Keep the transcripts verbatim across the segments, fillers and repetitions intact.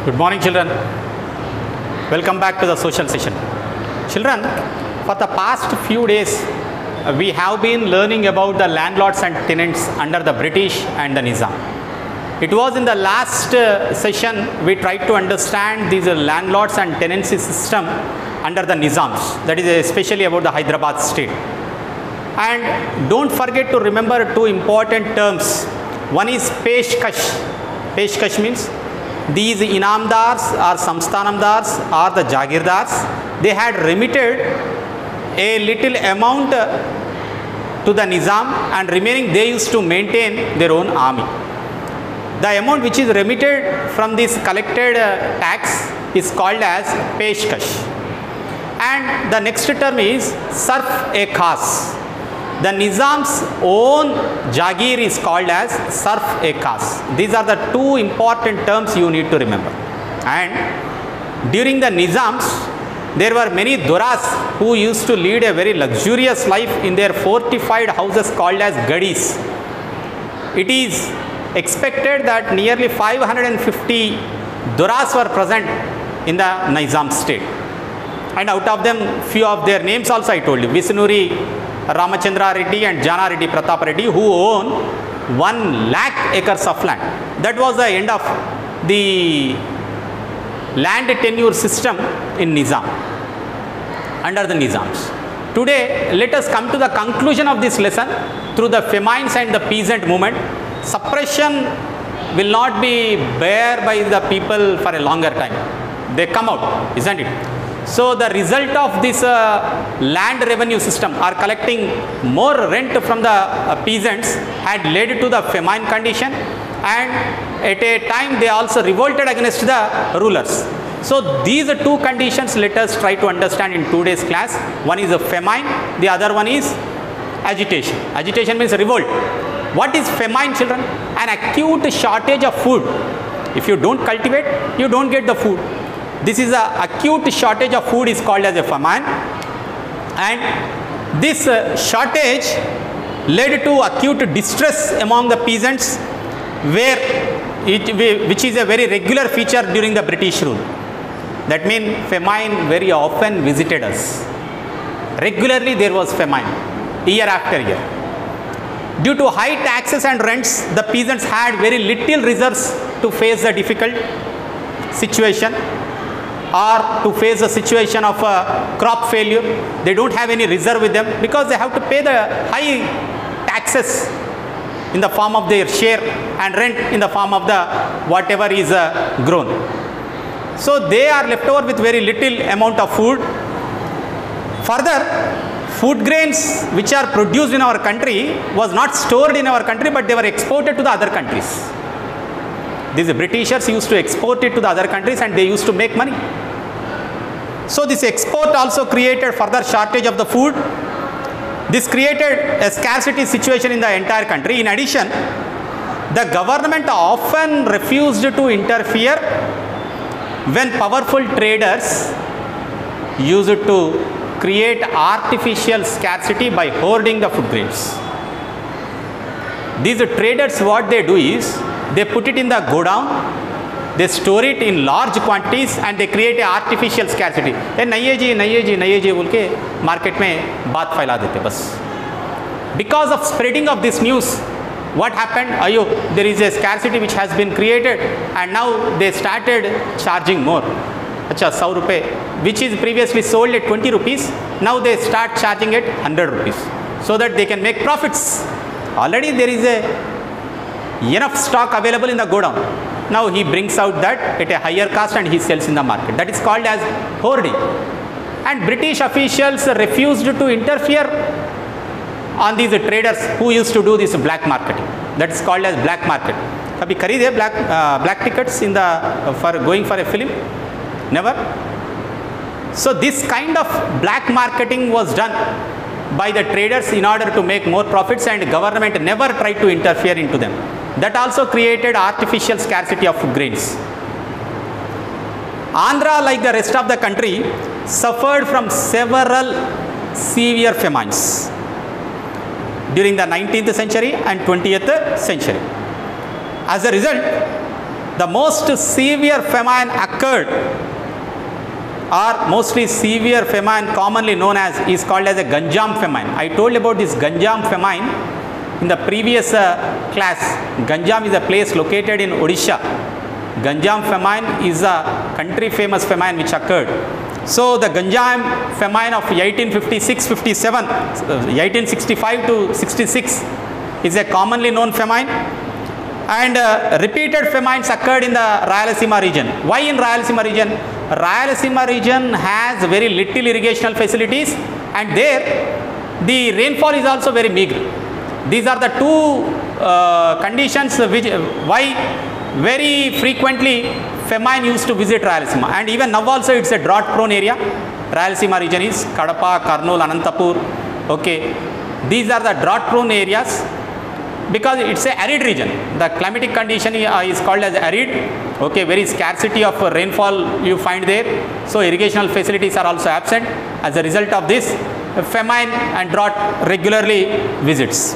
Good morning, children. Welcome back to the social session. Children, for the past few days, uh, we have been learning about the landlords and tenants under the British and the Nizam. It was in the last uh, session we tried to understand these uh, landlords and tenancy system under the Nizams, that is especially about the Hyderabad state. And don't forget to remember two important terms. One is Peshkash. Peshkash means these Inamdars or Samsthanamdars or the Jagirdars, they had remitted a little amount to the Nizam, and remaining they used to maintain their own army. The amount which is remitted from this collected uh, tax is called as Peshkash. And the next term is Sarf-e-Khas. The Nizam's own Jagir is called as Sarf-e-Khas. These are the two important terms you need to remember. And during the Nizams, there were many Duras who used to lead a very luxurious life in their fortified houses called as Gadis. It is expected that nearly five hundred fifty Duras were present in the Nizam state. And out of them, few of their names also I told you. Visnuri Ramachandra Reddy and Jana Reddy Pratap Reddy, who own one lakh acres of land. That was the end of the land tenure system in Nizam, under the Nizams. Today, let us come to the conclusion of this lesson through the famines and the peasant movement. Suppression will not be bare by the people for a longer time. They come out, isn't it? So the result of this uh, land revenue system, or collecting more rent from the uh, peasants, had led to the famine condition, and at a time they also revolted against the rulers. So these two conditions let us try to understand in today's class. One is a famine, the other one is agitation. Agitation means revolt. What is famine, children? An acute shortage of food. If you don't cultivate, you don't get the food. This is a acute shortage of food is called as a famine, and this uh, shortage led to acute distress among the peasants, where it, which is a very regular feature during the British rule. That means famine very often visited us. Regularly there was famine, year after year. Due to high taxes and rents, the peasants had very little reserves to face the difficult situation, or to face a situation of uh, crop failure. They don't have any reserve with them because they have to pay the high taxes in the form of their share and rent in the form of the whatever is uh, grown. So they are left over with very little amount of food. Further, food grains which are produced in our country was not stored in our country, but they were exported to the other countries. These Britishers used to export it to the other countries, and they used to make money. So this export also created further shortage of the food. This created a scarcity situation in the entire country. In addition, the government often refused to interfere when powerful traders used to create artificial scarcity by hoarding the food grains. These traders, what they do is, they put it in the godown, they store it in large quantities, and they create a artificial scarcity. ए नहीं जी नहीं जी नहीं जी बोल के market में बात फैला देते बस. Because of spreading of this news, what happened? Ayo, there is a scarcity which has been created, and now they started charging more. अच्छा सौ रुपये, which is previously sold at twenty rupees, now they start charging at one hundred rupees, so that they can make profits. Already there is a enough stock available in the godown. Now he brings out that at a higher cost and he sells in the market. That is called as hoarding. And British officials refused to interfere on these traders who used to do this black marketing. That is called as black market. Kabhi kharide black uh, black tickets in the uh, for going for a film? Never. So this kind of black marketing was done by the traders in order to make more profits, and government never tried to interfere into them. That also created artificial scarcity of food grains. Andhra, like the rest of the country, suffered from several severe famines during the nineteenth century and twentieth century. As a result, the most severe famine occurred, or mostly severe famine commonly known as, is called as a Ganjam famine. I told about this Ganjam famine in the previous uh, class. Ganjam is a place located in Odisha. Ganjam famine is a country famous famine which occurred. So the Ganjam famine of eighteen fifty-six fifty-seven, eighteen sixty-five to sixty-six is a commonly known famine, and uh, repeated famines occurred in the Rayalaseema region. Why in Rayalaseema region? Rayalaseema region has very little irrigational facilities, and there the rainfall is also very meager. These are the two uh, conditions which why very frequently famine used to visit Rayalaseema, and even now also it's a drought prone area. Rayalaseema region is Kadapa, Kurnool, Anantapur. Okay, these are the drought prone areas because it's a arid region. The climatic condition is called as arid. Okay, very scarcity of rainfall you find there. So irrigational facilities are also absent. As a result of this, famine and drought regularly visits.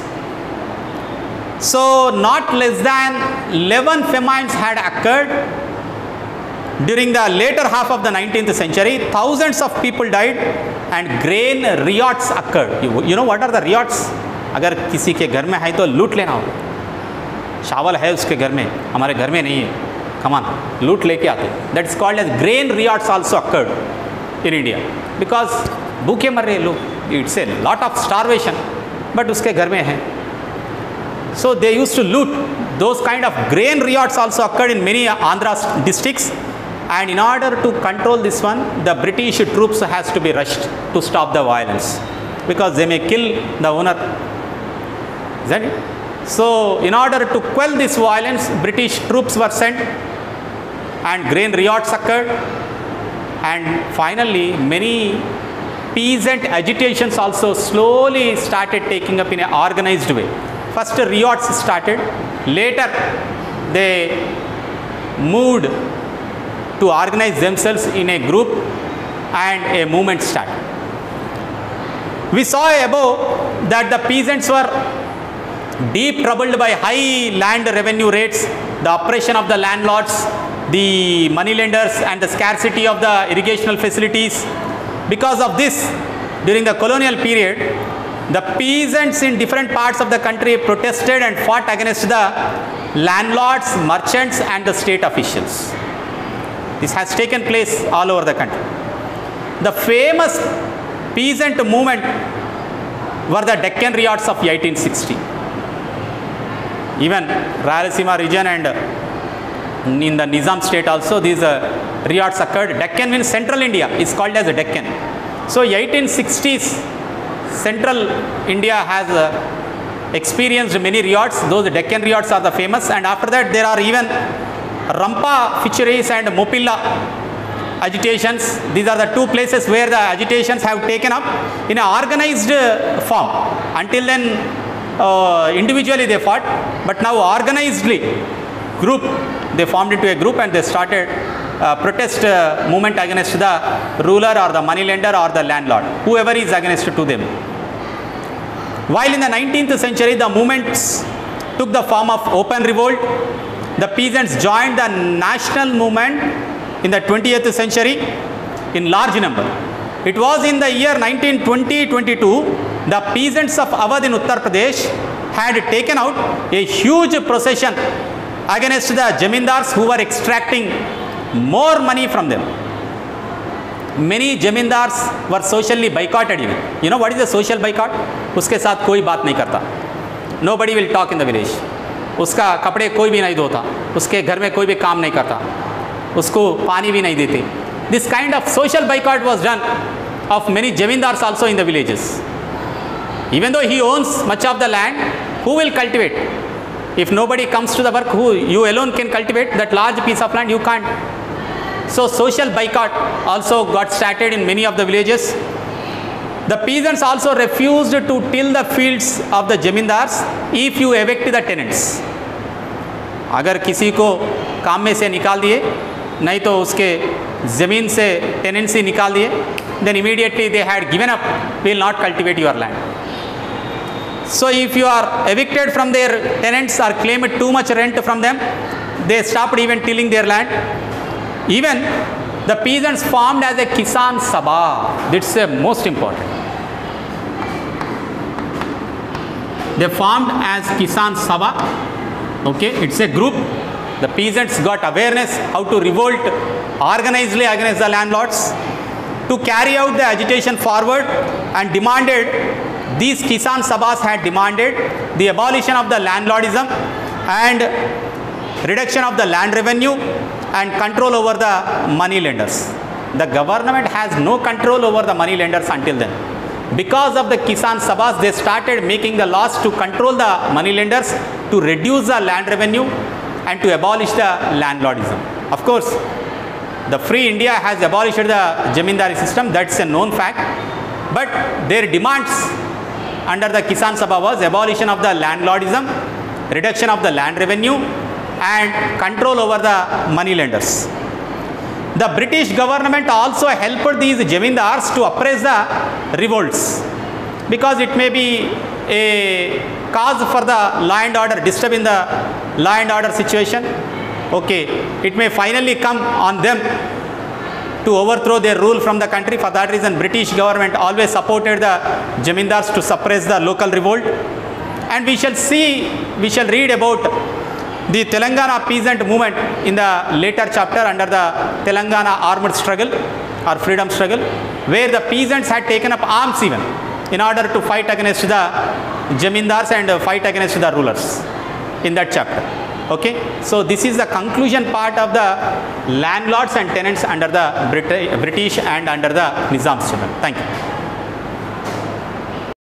So not less than eleven famines had occurred during the later half of the nineteenth century. Thousands of people died and grain riots occurred. You, you know what are the riots? अगर किसी के घर में है तो लूट लेना होगा. चावल है उसके घर में, हमारे घर में नहीं है, कमान लूट लेके आते. That's called as grain riots also occurred in India because भूखे मर रहे लोग. It's a lot of starvation, but उसके घर में है. So they used to loot. Those kind of grain riots also occurred in many Andhra districts, and in order to control this one, the British troops has to be rushed to stop the violence because they may kill the owner. Is that it? So in order to quell this violence, British troops were sent and grain riots occurred, and finally many peasant agitations also slowly started taking up in an organized way. First riots started, later they moved to organize themselves in a group and a movement started. We saw above that the peasants were deep troubled by high land revenue rates, the oppression of the landlords, the moneylenders, and the scarcity of the irrigational facilities. Because of this, during the colonial period, the peasants in different parts of the country protested and fought against the landlords, merchants, and the state officials. This has taken place all over the country. The famous peasant movement were the Deccan riots of eighteen sixty. Even Rayalaseema region and in the Nizam state also these uh, riots occurred. Deccan means central India, is called as a Deccan. So eighteen sixties, central India has uh, experienced many riots. Those Deccan riots are the famous, and after that there are even Rampa fisheries and Mopilla agitations. These are the two places where the agitations have taken up in an organized uh, form. Until then uh, individually they fought, but now organizedly group, they formed into a group and they started uh, protest uh, movement against the ruler or the moneylender or the landlord, whoever is against to them. While in the nineteenth century the movements took the form of open revolt, the peasants joined the national movement in the twentieth century in large number. It was in the year nineteen twenty twenty-two, the peasants of Awadh in Uttar Pradesh had taken out a huge procession against the Jamindars who were extracting more money from them. Many Jamindars were socially boycotted even. You know what is a social boycott? उसके साथ कोई बात नहीं करता. Nobody will talk in the village. उसका कपड़े कोई भी नहीं धोता, उसके घर में कोई भी काम नहीं करता, उसको पानी भी नहीं देते. This kind of social boycott was done of many Jamindars also in the villages. Even though he owns much of the land, who will cultivate? If nobody comes to the work, who you alone can cultivate that large piece of land? You can't. So social boycott also got started in many of the villages. The peasants also refused to till the fields of the Jamindars if you evict the tenants. अगर किसी को काम में से निकाल दिए, नहीं तो उसके ज़मीन से tenancy निकाल दिए, then immediately they had given up, will not cultivate your land. So if you are evicted from their tenants or claim too much rent from them, they stopped even tilling their land. Even the peasants formed as a Kisan Sabha. That's the most important. They formed as Kisan Sabha. Okay, it's a group. The peasants got awareness how to revolt organizedly against the landlords, to carry out the agitation forward, and demanded, these Kisan Sabhas had demanded the abolition of the landlordism and reduction of the land revenue and control over the money lenders. The government has no control over the money lenders until then. Because of the Kisan Sabhas, they started making the laws to control the money lenders, to reduce the land revenue and to abolish the landlordism. Of course, the free India has abolished the Jamindari system, that's a known fact. But their demands under the Kisan Sabha was abolition of the landlordism, reduction of the land revenue and control over the money lenders. The British government also helped these Jamindars to oppress the revolts, because it may be a cause for the law and order, disturbing the law and order situation. Okay, it may finally come on them to overthrow their rule from the country. For that reason, British government always supported the Jamindars to suppress the local revolt. And we shall see, we shall read about the Telangana peasant movement in the later chapter under the Telangana armed struggle or freedom struggle, where the peasants had taken up arms even in order to fight against the Jamindars and fight against the rulers in that chapter. Okay, so this is the conclusion part of the landlords and tenants under the Brit British and under the Nizam's children. Thank you.